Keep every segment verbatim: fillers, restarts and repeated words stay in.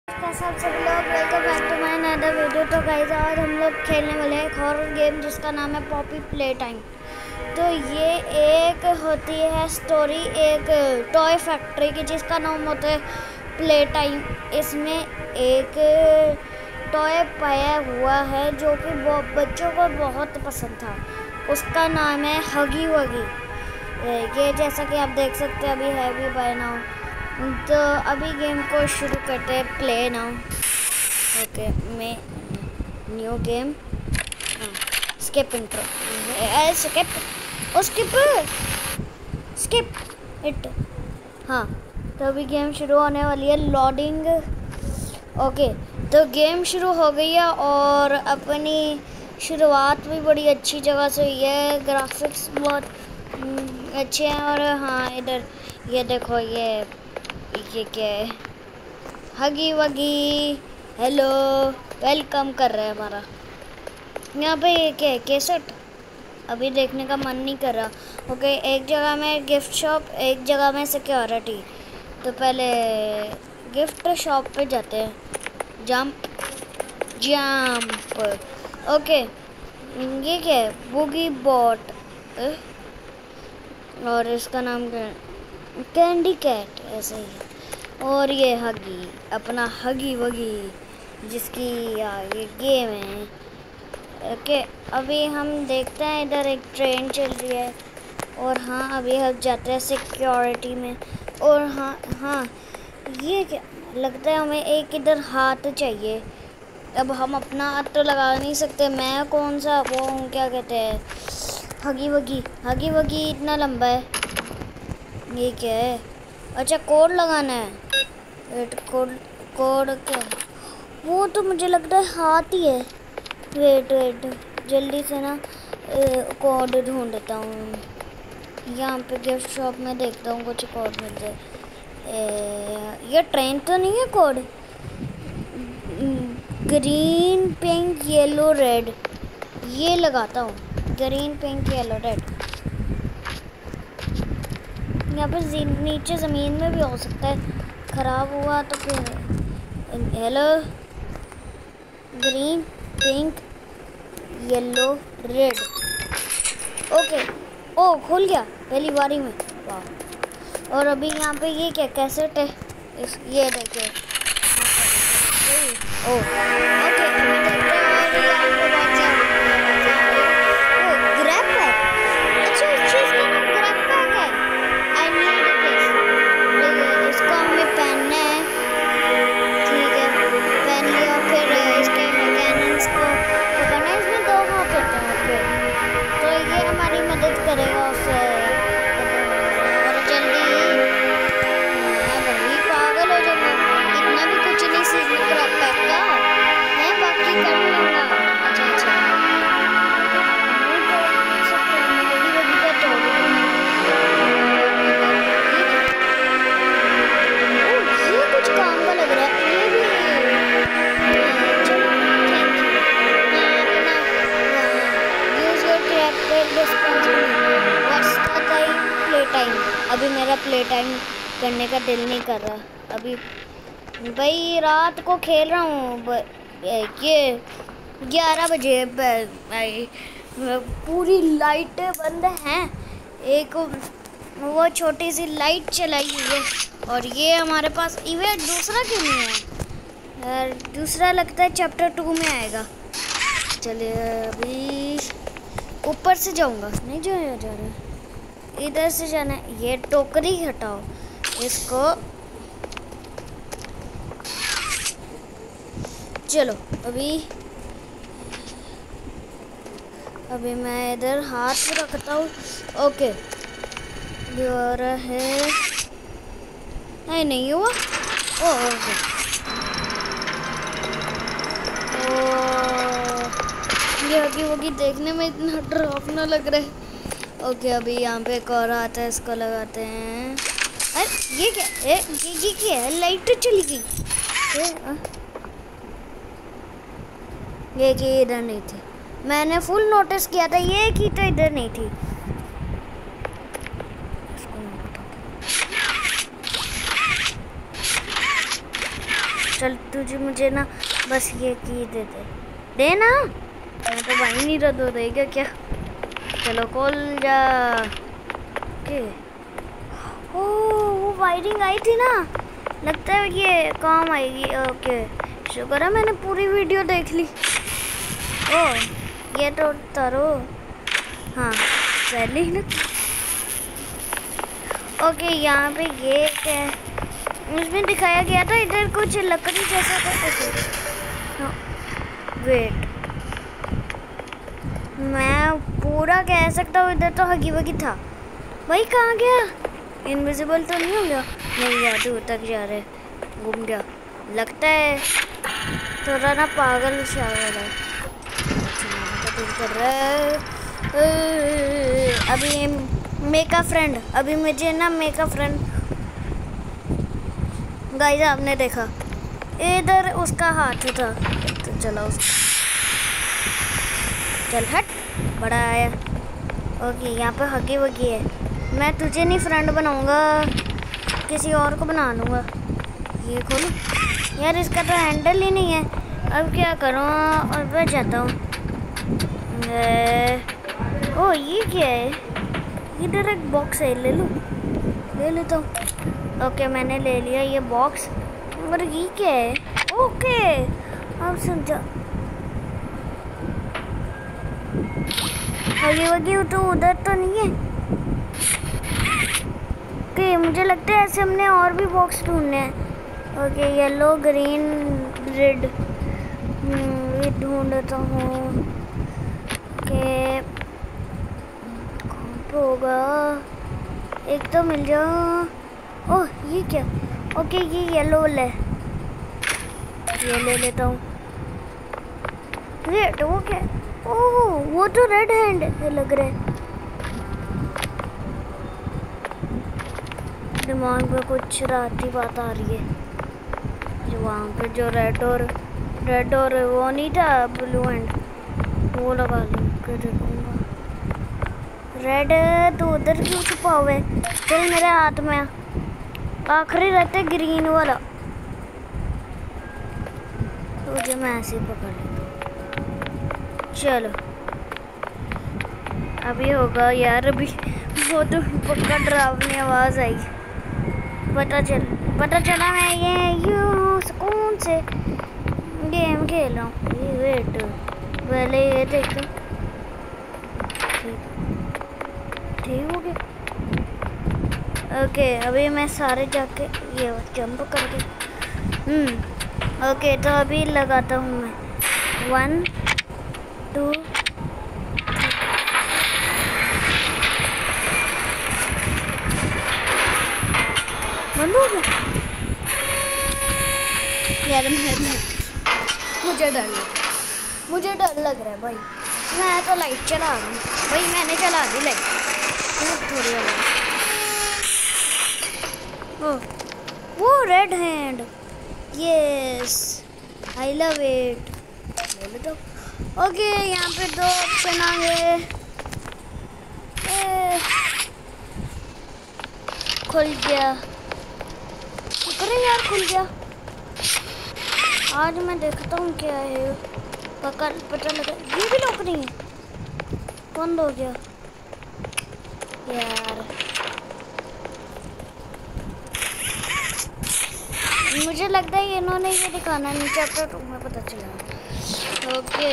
सब सभी लोग welcome back to my another video. तो गाइस आज हम लोग खेलने वाले हैं एक हॉरर गेम जिसका नाम है पॉपी प्ले टाइम। तो ये एक होती है स्टोरी एक टॉय फैक्ट्री की जिसका नाम होता है प्ले टाइम। इसमें एक टॉय पाया हुआ है जो कि बच्चों को बहुत पसंद था। उसका नाम है हगी वगी। ये जैसा कि आप देख सकते हैं अभी है भी बाय नाउ। तो अभी गेम को शुरू करते हैं। Play now. ओके मैं new game skip intro skip oh skip skip it. हाँ तो अभी गेम शुरू होने वाली है। लोडिंग। ओके तो गेम शुरू हो गई है और अपनी शुरुआत भी बड़ी अच्छी जगह से हुई है। ग्राफिक्स बहुत अच्छे हैं। और हाँ इधर ये देखो ये ये क्या है हगी वगी हेलो वेलकम कर रहे हैं हमारा। यहाँ पे ये क्या है कैसेट अभी देखने का मन नहीं कर रहा। ओके एक जगह में गिफ्ट शॉप एक जगह में सिक्योरिटी। तो पहले गिफ्ट शॉप पे जाते हैं। Jump jump. ओके ये क्या है बुगी बॉट और इसका नाम क्या है कैंडी कैट ऐसे ही। और ये हगी अपना हगी वगी जिसकी ये गेम है। ओके अभी हम देखते हैं इधर एक ट्रेन चल रही है। और हाँ अभी हम जाते हैं सिक्योरिटी में। और हाँ हाँ ये क्या लगता है हमें एक इधर हाथ चाहिए। अब हम अपना हाथ तो लगा नहीं सकते। मैं कौन सा वो हूँ क्या कहते हैं हगी वगी हगी वगी इतना लंबा है। ये क्या है अच्छा कोड लगाना है। वेट कोड कोड क्या वो तो मुझे लगता है हाथ ही है। वेट वेट जल्दी से ना कोड ढूंढता हूँ। यहाँ पे गिफ्ट शॉप में देखता हूँ कुछ कोड मिल जाए। ये ट्रेन तो नहीं है। Code green pink yellow red ये लगाता हूँ। Green pink yellow red. यहाँ पे नीचे ज़मीन में भी हो सकता है ख़राब हुआ तो फिर hello green pink yellow red. Okay ओ खुल गया पहली बारी में। वाह। और अभी यहाँ पे ये क्या कैसेट है इस ये देखिए। ओ ओके अभी देखते हैं। और ये आपको बहुत ज़्यादा ओ ग्रैब पैक। अच्छा इस चीज़ का नाम ग्रैब पैक है। I need this. इसको हमें पहनना है। ठीक है पहन लिया। फिर इसके मैकेनिक्स को पकड़ना है। इसमें दो हाथ होते हैं। ओके तो ये हमारी मदद करेगा उससे। और जल्दी मैं वही पागल हो जाऊंगा। इतना भी कुछ नहीं सीखने ग्रैब पैक का मैं बाकी कर लूँगा। अच्छा अच्छा कुछ काम का लग रहा है ये भी। Thank you. अपना use your character responsibly. What's the time play time. अभी मेरा प्ले टाइम करने का दिल नहीं कर रहा। अभी भाई रात को खेल रहा हूँ। ये ग्यारह बजे भाई पूरी लाइटें बंद हैं। एक वो छोटी सी लाइट चलाई हुई है। और ये हमारे पास इवेंट दूसरा क्यों नहीं है यार। दूसरा लगता है चैप्टर टू में आएगा। चलिए अभी ऊपर से जाऊंगा नहीं जाया जा रहा इधर से जाना है। ये टोकरी हटाओ इसको। चलो अभी अभी मैं इधर हाथ रखता हूँ। ओके और है नहीं नहीं हुआ। ओ ओके ओ ये हगी वगी देखने में इतना डरावना लग रहा है। ओके अभी यहाँ पे एक और आता है इसको लगाते हैं। अरे ये क्या है ये ये क्या है लाइट चली गई। ये, ये की इधर नहीं थी। मैंने फुल नोटिस किया था ये की तो इधर नहीं थी। चल तुझे मुझे ना बस ये की दे दे दे ना, मैं तो भाई नहीं रहा तो देगा क्या। चलो खोल जा के। ओ वो वायरिंग आई थी ना, लगता है ये काम आएगी। ओके शुक्र है मैंने पूरी वीडियो देख ली। ओ ये तो तारो, हाँ पहले ही ना। ओके यहाँ पे ये क्या है, उसमें दिखाया गया था इधर कुछ लकड़ी जैसा था। वेट मैं पूरा कह सकता हूँ इधर तो हगी वगी था। भाई कहाँ गया, इनविजिबल तो नहीं हो गया? नहीं यार दूर तक जा रहे, घूम गया लगता है। थोड़ा ना पागल शागल है, कर रहा है। अभी मेका फ्रेंड, अभी मुझे ना मेका फ्रेंड गाइस आपने देखा इधर उसका हाथ था तो चला उस चल हट बड़ा आया। ओके यहाँ पे हगी वगी है, मैं तुझे नहीं फ्रेंड बनाऊंगा, किसी और को बना लूँगा। ये खोलो यार, इसका तो हैंडल ही नहीं है। अब क्या करूँ, और मैं जाता हूँ। ओ ये क्या है, इधर एक बॉक्स है, ले लूँ, ले लेता हूँ। ओके मैंने ले लिया ये बॉक्स। और ये क्या है, ओके अब समझा। हगी वगी तो उधर तो नहीं है। ओके मुझे लगता है ऐसे हमने और भी बॉक्स ढूंढने हैं। ओके येलो ग्रीन रेड ये ढूंढता हूँ। ओके कौन पे होगा, एक तो मिल जाओ। ओह ये क्या, ओके ये येलो वाला है, ये ले लेता हूँ। रेड वो क्या, ओह वो तो रेड हैंड लग रहा है। दिमाग में कुछ राती बात आ रही है, जो वहाँ पे जो रेड और रेड और वो नहीं था ब्लू एंड वो लगा लूँ देखूँगा। रेड तो उधर क्यों छुपा हुआ है, चल मेरे हाथ में आखिरी रहते ग्रीन वाला, तुझे मैं ऐसे ही पकड़ लेता। चलो अभी होगा यार, अभी वो तो पक्का डरावनी आवाज़ आई। पता चल पता चला मैं ये यूँ सुकून से गेम खेल रहा हूँ। ये वेट पहले ये देखो, ठीक हो गया। ओके अभी मैं सारे जाके ये जंप करके हम्म ओके तो अभी लगाता हूँ मैं वन टू बंद हो गया यार। मैं मुझे डर लग मुझे डर लग रहा है भाई, मैं तो लाइट चला रहा हूँ भाई, मैंने चला दी लाइट थोड़ी वाली। वो red hand, yes I love it, ले लो तो। ओके यहाँ पे दो ऑप्शन आ गए, खुल गया, शुक्र है यार खुल गया। आज मैं देखता हूँ क्या है, पता पता लगा। ये भी लॉक नहीं है, बंद हो गया यार। मुझे लगता है इन्होंने ये दिखाना नहीं चाहता, तो मैं पता चला। ओके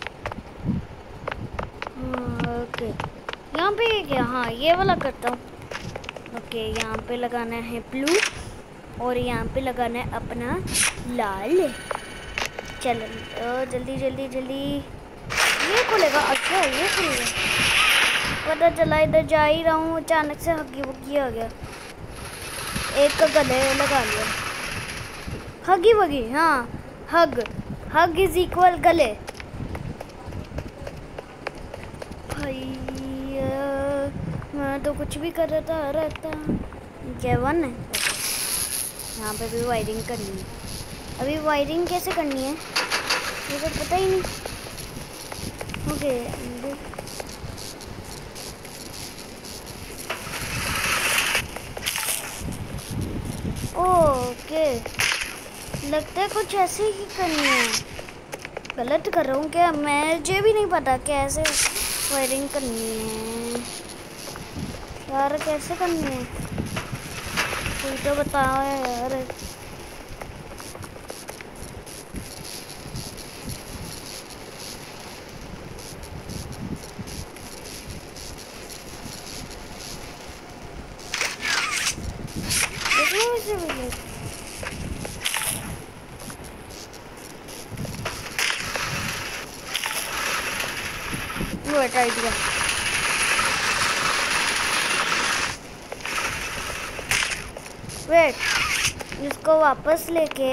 ओके यहाँ पे क्या, हाँ ये वाला करता हूँ। ओके यहाँ पे लगाना है ब्लू और यहाँ पे लगाना है अपना लाल। चलो जल्दी जल्दी जल्दी, ये खुलेगा, अच्छा ये खुलेगा, पता चला इधर जा ही रहा हूँ, अचानक से हगी वगी आ गया। एक का गले लगा लिया, हगी वगी, हाँ हग हग इज इक्वल गले। भाई मैं तो कुछ भी कर रहा रहता क्या वन है। यहाँ पे भी वायरिंग करनी है, अभी वायरिंग कैसे करनी है ये तो पता ही नहीं। ओके ओके लगता है कुछ ऐसे ही करनी है। गलत कर रहा हूँ क्या? मुझे भी नहीं पता कैसे फायरिंग करनी है यार, कैसे करनी है कोई तो बताओ यार। वेट आइडिया, वेट इसको वापस लेके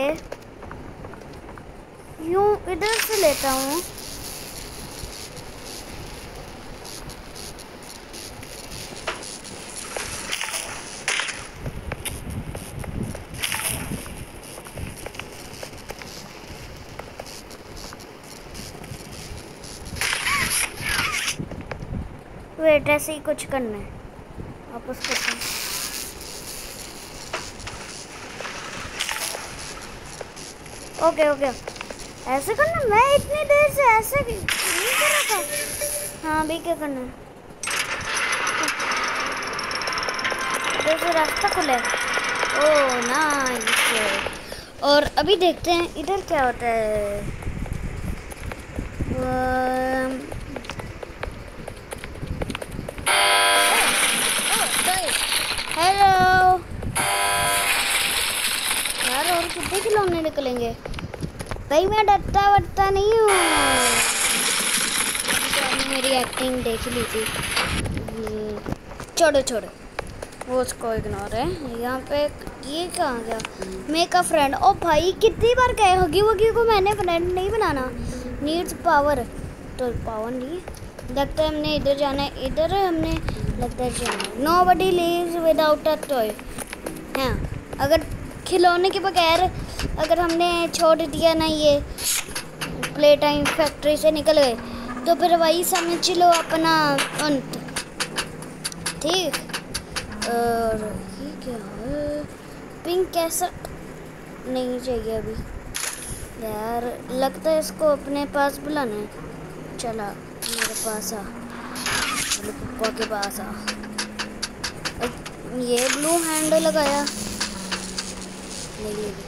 यूं इधर से लेता हूँ। वेट ऐसे ही कुछ करना है, वापस करते हैं। ओके ओके ऐसे करना। मैं इतनी देर से ऐसे नहीं कर रहा था। हाँ अभी क्या करना है? इधर से रास्ता खुला है। Oh nice. और अभी देखते हैं इधर क्या होता है। हेलो यार, और कितने खिलौने निकलेंगे भाई? मैं डरता वरता नहीं हूँ। मेरी एक्टिंग देख ली थी। छोड़ो छोड़ो वो उसको इग्नोर है। यहाँ पे ये कहाँ गया? Make a friend. ओ भाई कितनी बार कहे हगी वगी को मैंने फ्रेंड नहीं बनाना। नीड्स पावर, तो पावर नहीं लगता है। हमने इधर जाना है, इधर हमने लगता है जाना। Nobody leaves without a toy. हाँ अगर खिलौने के बगैर अगर हमने छोड़ दिया ना, ये प्ले टाइम फैक्ट्री से निकल गए, तो फिर वही समझ लो अपना अंत। ठीक। और ये क्या है? पिंक कैसा नहीं चाहिए अभी यार। लगता है इसको अपने पास बुलाना है। चला मेरे पास आ, मेरे पप्पा के पास आ। ये ब्लू हैंड लगाया नहीं,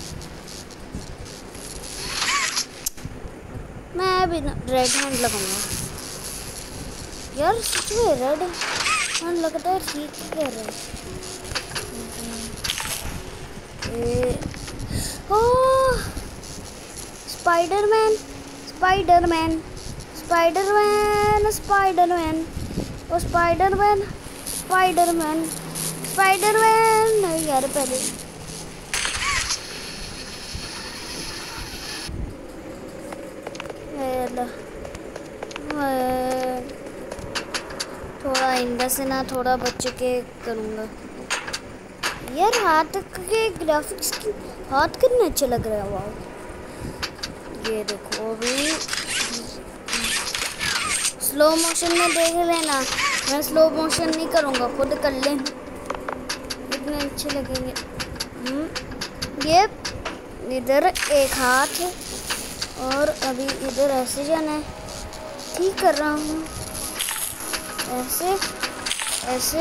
मैं अभी रेड हैंड लगाऊंगा यार। सच में रेड हैंड लगता है ठीक कर रहा है। Oh Spiderman, Spiderman, Spiderman, Spiderman, oh Spiderman, Spiderman, Spiderman. नहीं यार पहले थोड़ा आइंदा से ना थोड़ा बच के करूँगा यार। हाथ के ग्राफिक्स की हाथ कितने अच्छे लग रहे हैं। वाह ये देखो अभी स्लो मोशन में देख लेना। मैं स्लो मोशन नहीं करूँगा, खुद कर ले, कितने अच्छे लगेंगे। ये इधर एक हाथ है और अभी इधर ऐसे जाना है। ठीक कर रहा हूँ ऐसे ऐसे।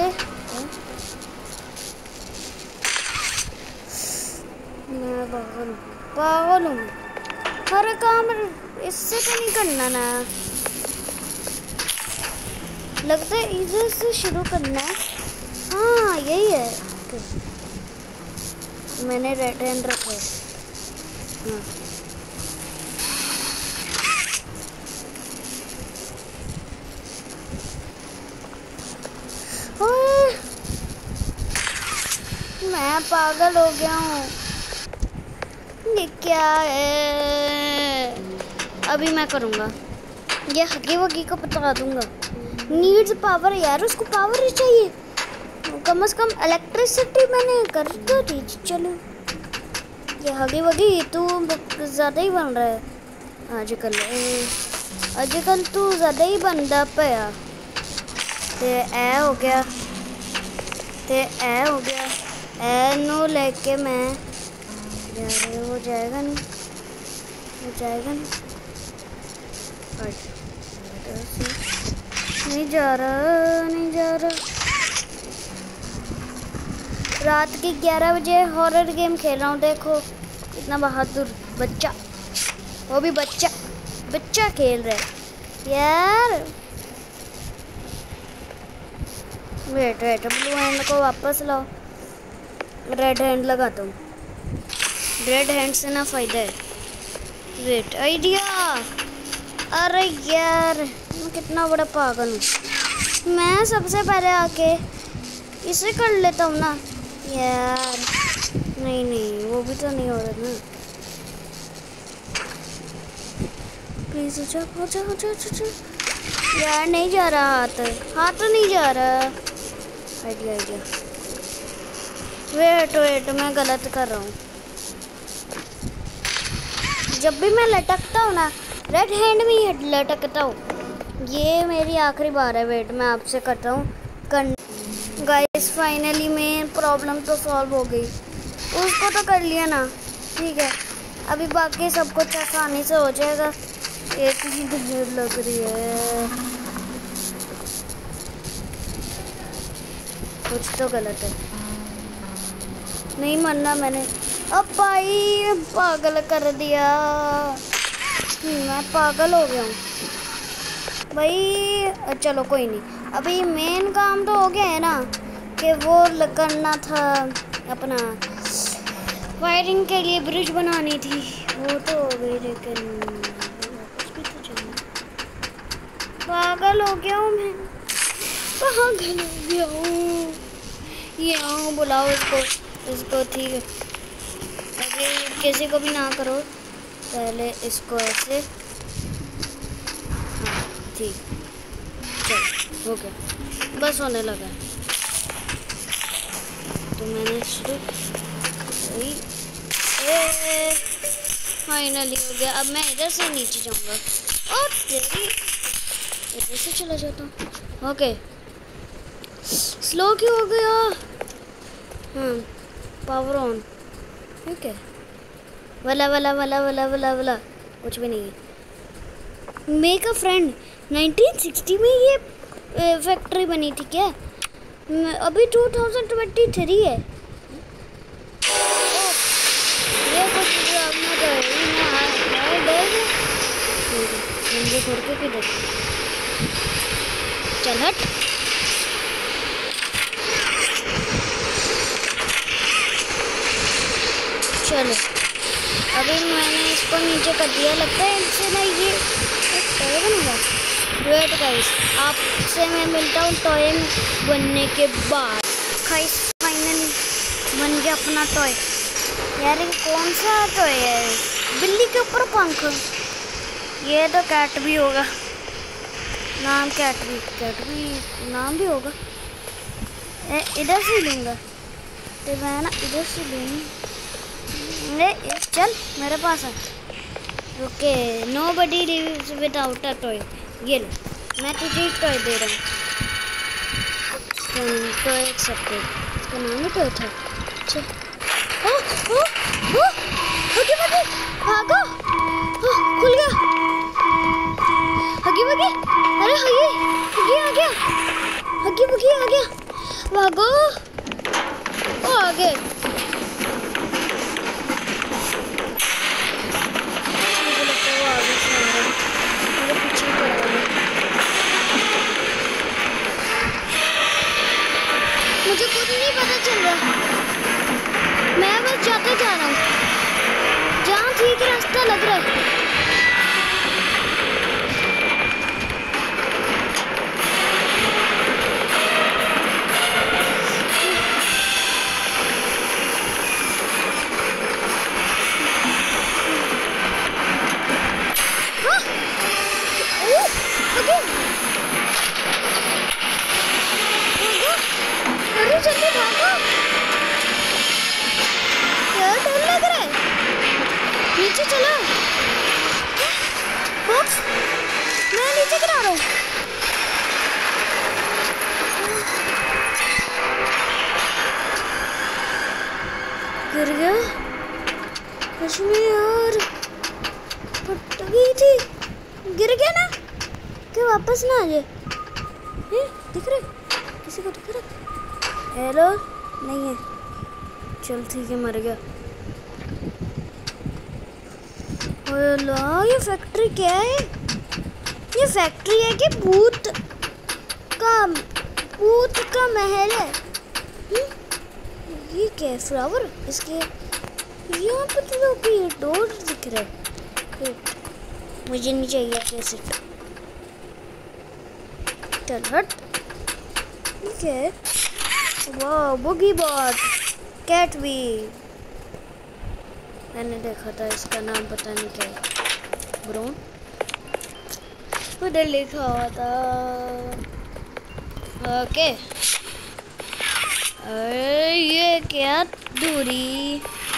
मैं पागल पागल हूँ, हर काम इससे तो नहीं करना ना। लगता है इधर से शुरू करना है। हाँ यही है। मैंने रेड हैंड रखा है। हाँ मैं पागल हो गया हूँ। ये क्या है? अभी मैं करूँगा ये हगी वगी को बता दूँगा। नीड्स पावर यार, उसको पावर ही चाहिए। कम से कम इलेक्ट्रिसिटी मैंने कर तो दी। चलो ये हगी वगी तू ज़्यादा ही बन रहा है आजकल। आजकल तू ज़्यादा ही बनदा पाया। ते ए हो गया, ते ए हो गया। ए नू लेके मैं यार ये हो जाएगा नहीं, हो जाएगा नहीं, नहीं जा रहा, नहीं जा रहा। रात के ग्यारह बजे हॉरर गेम खेल रहा हूँ, देखो इतना बहादुर बच्चा, वो भी बच्चा बच्चा खेल रहा है यार। वेट वेट ब्लू हैंड को वापस लाओ, रेड हैंड लगाता हूँ, रेड हैंड से ना फायदा है। वेट आइडिया, अरे यार मैं कितना बड़ा पागल हूँ, मैं सबसे पहले आके इसे कर लेता हूँ ना यार। नहीं नहीं वो भी तो नहीं हो रहा ना, प्लीज हो जा हो जा हो जा हो जा यार। नहीं जा रहा हाथ, हाथ तो नहीं जा रहा। आइडिया आइडिया, वेट वेट मैं गलत कर रहा हूँ। जब भी मैं लटकता हूँ ना, रेड हैंड में ही लटकता हूँ। ये मेरी आखिरी बार है, वेट मैं आपसे करता हूँ कर। गाइस फाइनली मेन प्रॉब्लम तो सॉल्व हो गई, उसको तो कर लिया ना, ठीक है। अभी बाकी सब कुछ आसानी से हो जाएगा। एक ही देर लग रही है, कुछ तो गलत है। नहीं मरना मैंने, अब भाई पागल कर दिया, मैं पागल हो गया हूँ भाई। चलो कोई नहीं, अभी मेन काम तो हो गया है ना, कि वो करना था अपना वायरिंग के लिए ब्रिज बनानी थी, वो तो हो गई, लेकिन वापस भी तो जाना। पागल हो गया हूँ मैं, पागल हो गया हूँ। ये आओ बुलाओ इसको, इसको ठीक है। अभी किसी को भी ना करो, पहले इसको ऐसे, हाँ ठीक, चलो हो गया, बस होने लगा। तो मैंने शुरू फाइनली हो गया। अब मैं इधर से नीचे जाऊंगा और तेरी इधर से चला जाता हूँ। ओके स्लो क्यों हो गया? हाँ पावर ऑन, ठीक है। वाला वाला वाला वाला वाला वाला कुछ भी नहीं है। Make a friend nineteen sixty में ये फैक्ट्री बनी थी क्या? अभी टू थाउजेंड ट्वेंटी थ्री है। ये कुछ ड्रामा तो है, मुझे छोड़ के किधर चल हट। चलो अभी मैंने इसको नीचे कर दिया, लगता है इससे ना ये टॉय बनूंगा। वेट गाइस, आपसे मैं मिलता हूँ टॉय बनने के बाद। गाइस फाइनली बन गया अपना टॉय। यार ये कौन सा टॉय है? बिल्ली के ऊपर पंख, ये तो कैट भी होगा, नाम कैट भी, कैट भी नाम भी होगा। इधर से लूँगा तो मैं ना, इधर से लूँगा। चल मेरे पास आ। Okay nobody lives without a toy. ये लो मैं तुझे टॉय दे रहा हूँ, टॉय एक्सेप्टेड। इसका नाम ही टॉय था। चल ओ ओ ओ हगी वगी भागो, खुल गया। हगी वगी, अरे हगी हगी आ गया, हगी वगी आ गया, भागो। ओ आ गए। मुझे खुद नहीं पता चल रहा, मैं बस जाते जा रहा हूँ जहाँ ठीक रास्ता लग रहा है। हाँ ओह ओके, अरे जल्दी भागो, यार डर लग रहा है। नीचे चलो बॉक्स, मैं नीचे गिरा रहा हूँ। गिर गया, सच में यार फट गई थी, गिर गया ना कि वापस ना आ जाए। दिख रहा है किसी को? दिख रहा है? हेलो नहीं है, चल ठीक है, मर गया। ये फैक्ट्री क्या है? ये फैक्ट्री है कि भूत का भूत का महल है? ये क्या है? फ्लावर इसके यहाँ पे तो ये डोर दिख रहा है। मुझे नहीं चाहिए कैसे। चल हट। ये क्या है? वाह बुगी बॉट कैट भी मैंने देखा था, इसका नाम पता नहीं क्या है। ब्राउन उधर लिखा हुआ था। ओके अरे ये क्या दूरी,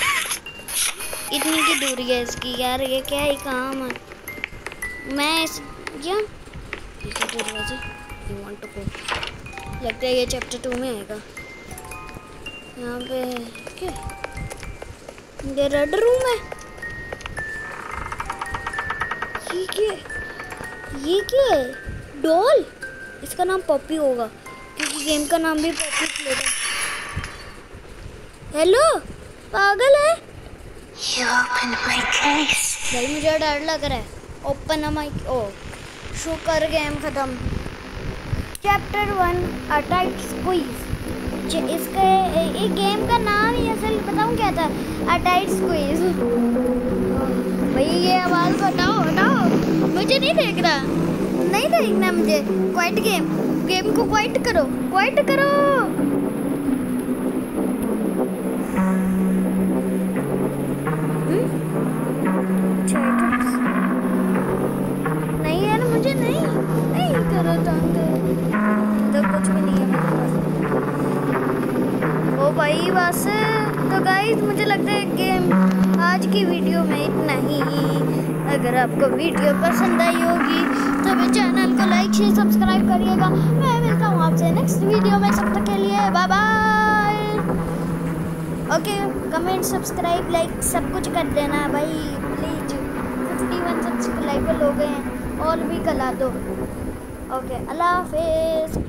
इतनी की दूरी है इसकी यार। ये क्या ही काम है? मैं इस क्या दरवाजे यू वांट टू गो, लगता है ये चैप्टर टू में आएगा। यहाँ पे क्या ये रेड रूम है? ये क्या ये क्या है? डॉल, इसका नाम पॉपी होगा क्योंकि गेम का नाम भी पॉपी प्लेट है। हेलो पागल है? भाई मुझे डर लग रहा है। ओपन माई ओ शुक्र गेम खत्म। Chapter one a tight squeeze. इसका एक गेम का नाम ही असल बताऊँ क्या था? A tight squeeze. भाई ये आवाज़ हटाओ हटाओ, मुझे नहीं देख रहा, नहीं देखना मुझे। क्वाइट गेम, गेम को क्वाइट करो, क्वाइट करो। नहीं यार मुझे नहीं नहीं करो तंग, तो कुछ भी नहीं है मेरे पास। ओ भाई बस तो गाइस मुझे लगता है कि आज की वीडियो में इतना ही। अगर आपको वीडियो पसंद आई होगी तो मेरे चैनल को लाइक शेयर सब्सक्राइब करिएगा। मैं मिलता हूँ आपसे नेक्स्ट वीडियो में, तब तक के लिए bye bye. Okay comment subscribe like सब कुछ कर देना भाई प्लीज। फिफ्टी वन सब्सक्राइबर हो गए हैं और भी कला दो। ओके अल्लाह हाफिज़।